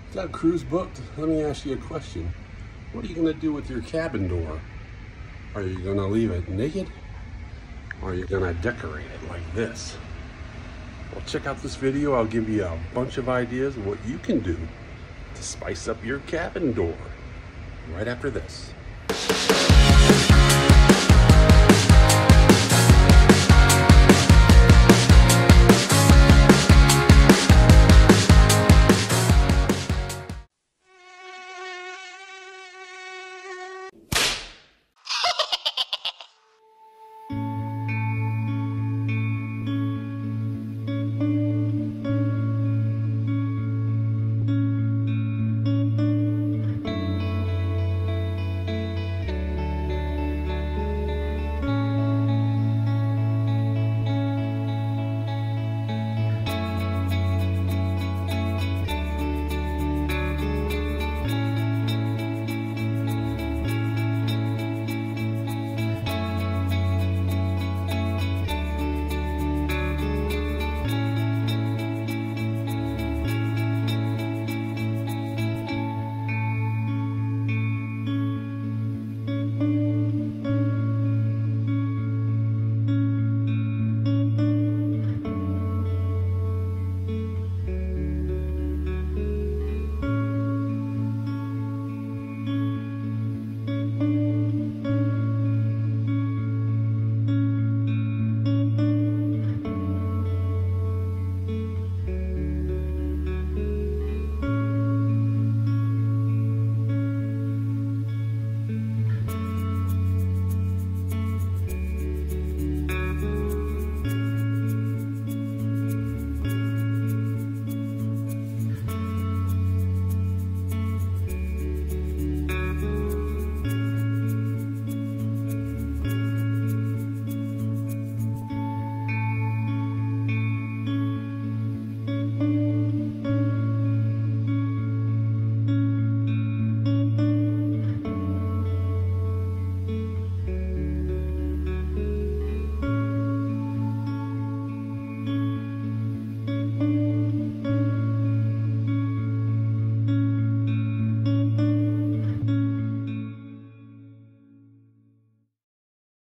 Got a cruise booked? Let me ask you a question. What are you gonna do with your cabin door? Are you gonna leave it naked? Or are you gonna decorate it like this? Well, check out this video. I'll give you a bunch of ideas of what you can do to spice up your cabin door right after this.